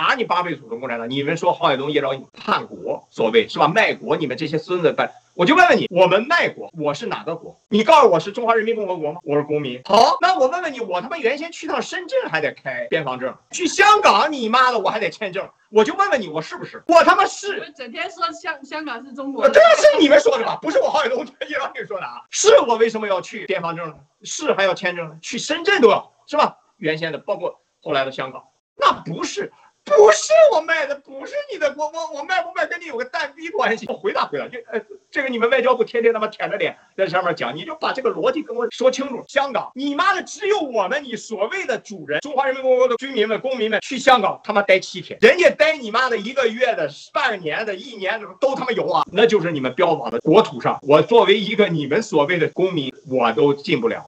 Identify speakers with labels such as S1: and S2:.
S1: 查你8辈祖宗共产党，你们说郝海东、叶兆义叛国，所谓是吧？卖国，你们这些孙子们。我就问问你，我们卖国，我是哪个国？你告诉我是中华人民共和国吗？我是公民。好，那我问问你，我他妈原先去趟深圳还得开边防证，去香港你妈的我还得签证。我就问问你，我是不是？我他妈是。
S2: 整天说香港是中国的，
S1: 这是你们说的吧？不是我郝海东、叶兆义说的啊。是我为什么要去边防证呢？是还要签证呢？去深圳都要是吧？原先的，包括后来的香港，那不是我卖的，不是你的国，我卖不卖跟你有个蛋逼关系？我回答，这个你们外交部天天他妈舔着脸在上面讲，你就把这个逻辑跟我说清楚。香港，你妈的只有我们你所谓的主人，中华人民共和国的居民们、公民们去香港他妈待7天，人家待你妈的1个月的、半年的、1年的都他妈有啊，那就是你们标榜的国土上，我作为一个你们所谓的公民，我都进不了。